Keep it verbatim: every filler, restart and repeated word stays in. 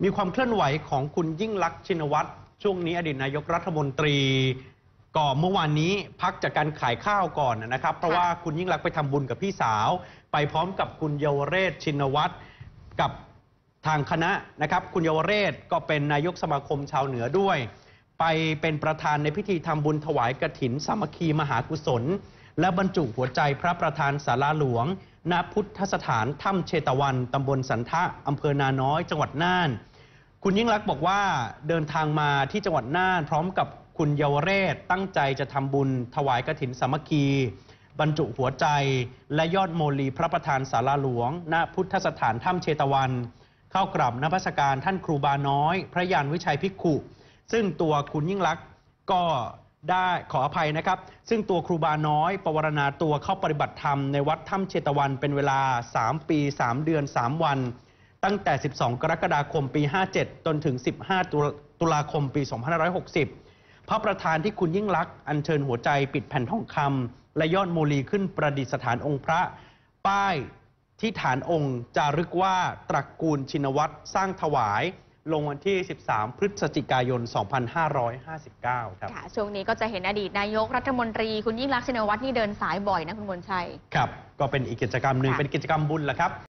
มีความเคลื่อนไหวของคุณยิ่งลักษณ์ชินวัตรช่วงนี้อดีตนายกรัฐมนตรีก็เมื่อวานนี้พักจากการขายข้าวก่อนนะครับเพราะว่าคุณยิ่งลักษณ์ไปทำบุญกับพี่สาวไปพร้อมกับคุณเยาวเรศชินวัตรกับทางคณะนะครับคุณเยาวเรศก็เป็นนายกสมาคมชาวเหนือด้วยไปเป็นประธานในพิธีทำบุญถวายกฐินสามัคคีมหากุศลและบรรจุหัวใจพระประธานศาลาหลวงณพุทธสถานถ้ำเชตวันตำบลสันทะอำเภอนาน้อยจังหวัดน่านคุณยิ่งลักษณ์บอกว่าเดินทางมาที่จังหวัดน่านพร้อมกับคุณเยาวเรศตั้งใจจะทำบุญถวายกฐินสามัคคีบรรจุหัวใจและยอดโมลีพระประธานศาลาหลวงณพุทธสถานถ้ำเชตวันเข้ากราบนมัสการท่านครูบาน้อยพระยานวิชัยภิกขุซึ่งตัวคุณยิ่งลักษณ์ก็ได้ขออภัยนะครับซึ่งตัวครูบาน้อยปวารณาตัวเข้าปฏิบัติธรรมในวัดถ้ำเชตวันเป็นเวลาสามปีสามเดือนสามวันตั้งแต่สิบสองกรกฎาคมปีห้าเจ็ดจนถึงสิบห้าตุลาคมปีสองพันห้าร้อยหกสิบพระประธานที่คุณยิ่งลักษณ์อัญเชิญหัวใจปิดแผ่นทองคำและยอดโมลีขึ้นประดิษฐานองค์พระป้ายที่ฐานองค์จารึกว่าตระกูลชินวัตรสร้างถวายลงวันที่สิบสามพฤศจิกายนสองพันห้าร้อยห้าสิบเก้าครับค่ะช่วงนี้ก็จะเห็นอดีตนายกรัฐมนตรีคุณยิ่งลักษณ์ชินวัตรนี่เดินสายบ่อยนะคุณมนชัยครับก็เป็นอีกกิจกรรมหนึ่งเป็นกิจกรรมบุญแหละครับ